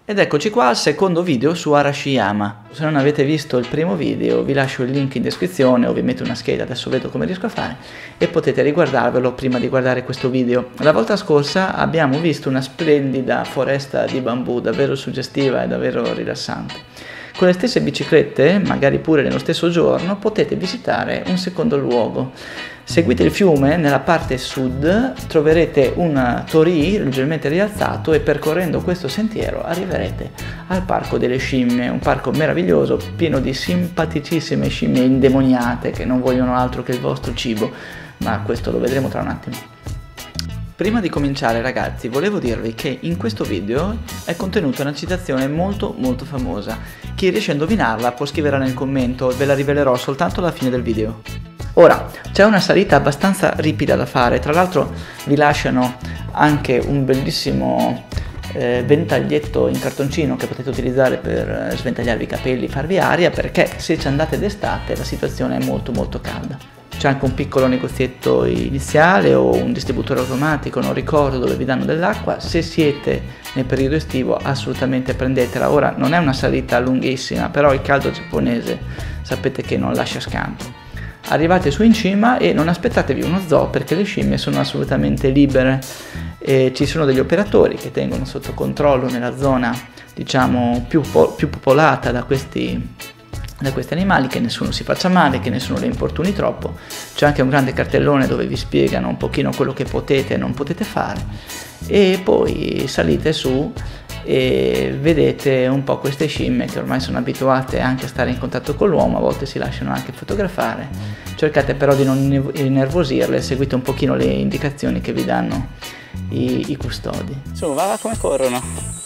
Ed eccoci qua al secondo video su Arashiyama. Se non avete visto il primo video vi lascio il link in descrizione o vi metto una scheda, adesso vedo come riesco a fare, e potete riguardarvelo prima di guardare questo video. La volta scorsa abbiamo visto una splendida foresta di bambù, davvero suggestiva e davvero rilassante. Con le stesse biciclette, magari pure nello stesso giorno, potete visitare un secondo luogo. Seguite il fiume, nella parte sud troverete un torii leggermente rialzato e percorrendo questo sentiero arriverete al Parco delle Scimmie, un parco meraviglioso pieno di simpaticissime scimmie indemoniate che non vogliono altro che il vostro cibo, ma questo lo vedremo tra un attimo. Prima di cominciare ragazzi volevo dirvi che in questo video è contenuta una citazione molto famosa. Chi riesce a indovinarla può scriverla nel commento, ve la rivelerò soltanto alla fine del video. Ora, c'è una salita abbastanza ripida da fare, tra l'altro vi lasciano anche un bellissimo ventaglietto in cartoncino che potete utilizzare per sventagliarvi i capelli, farvi aria, perché se ci andate d'estate la situazione è molto calda. C'è anche un piccolo negozietto iniziale o un distributore automatico, non ricordo, dove vi danno dell'acqua. Se siete nel periodo estivo assolutamente prendetela. Ora non è una salita lunghissima, però il caldo giapponese sapete che non lascia scampo. Arrivate su in cima e non aspettatevi uno zoo, perché le scimmie sono assolutamente libere e ci sono degli operatori che tengono sotto controllo nella zona diciamo più popolata da questi animali, che nessuno si faccia male, che nessuno le importuni troppo. C'è anche un grande cartellone dove vi spiegano un pochino quello che potete e non potete fare, e poi salite su e vedete un po' queste scimmie che ormai sono abituate anche a stare in contatto con l'uomo, a volte si lasciano anche fotografare. Cercate però di non innervosirle, seguite un pochino le indicazioni che vi danno i custodi. Su, va come corrono.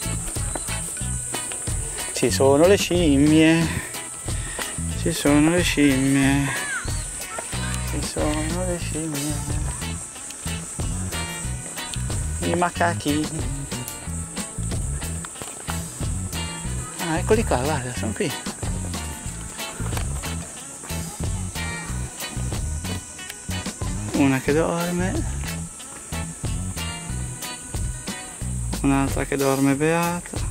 Ci sono le scimmie, ci sono le scimmie, ci sono le scimmie, i macachi. Ah, eccoli qua, guarda, sono qui. Una che dorme, un'altra che dorme beata.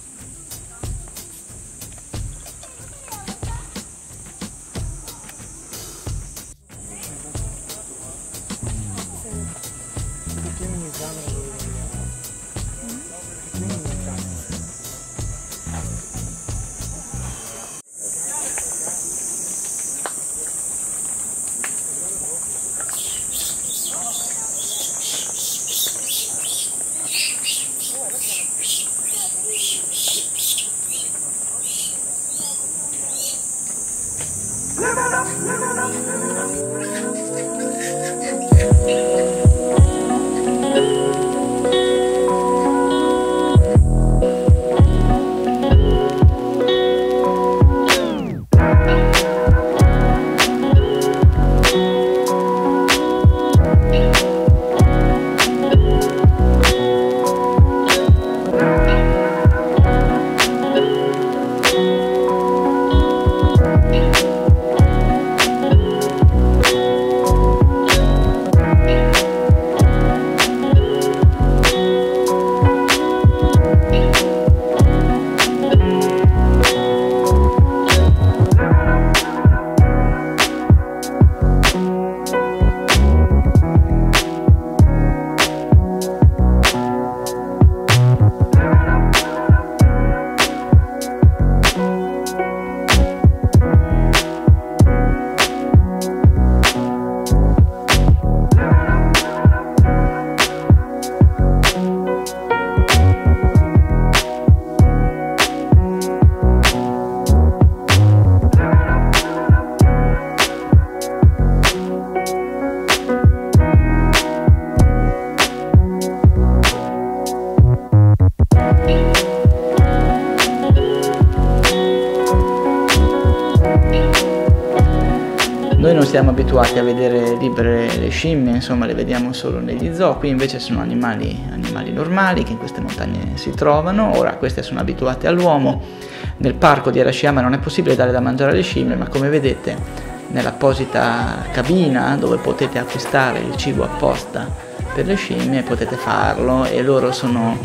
Noi non siamo abituati a vedere libere le scimmie, insomma le vediamo solo negli zoo, qui invece sono animali normali che in queste montagne si trovano. Ora queste sono abituate all'uomo. Nel parco di Arashiyama non è possibile dare da mangiare alle scimmie, ma come vedete nell'apposita cabina dove potete acquistare il cibo apposta per le scimmie potete farlo, e loro sono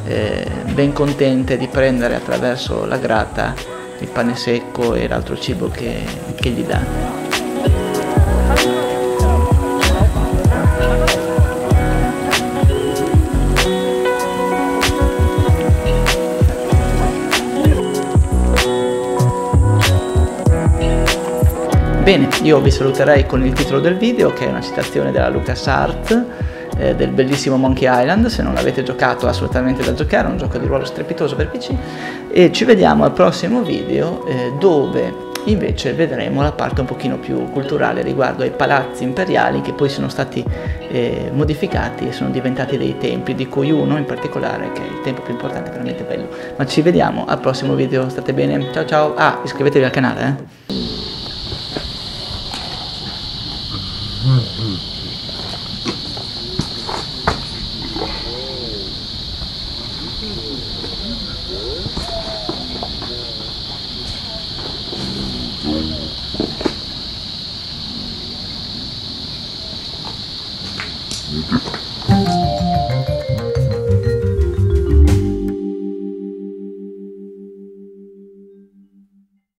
ben contente di prendere attraverso la grata il pane secco e l'altro cibo che gli dà. Bene, io vi saluterei con il titolo del video, che è una citazione della LucasArts, del bellissimo Monkey Island. Se non l'avete giocato, è assolutamente da giocare, è un gioco di ruolo strepitoso per PC, e ci vediamo al prossimo video, dove invece vedremo la parte un pochino più culturale riguardo ai palazzi imperiali, che poi sono stati modificati e sono diventati dei templi, di cui uno in particolare, che è il tempio più importante, veramente bello. Ma ci vediamo al prossimo video, state bene, ciao ciao, iscrivetevi al canale, Okay.